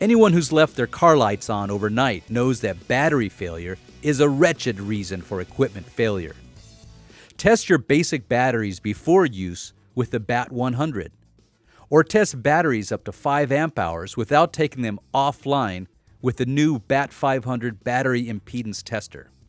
Anyone who's left their car lights on overnight knows that battery failure is a wretched reason for equipment failure. Test your basic batteries before use with the BAT-100, or test batteries up to 5 amp hours without taking them offline with the new BAT-500 battery impedance tester.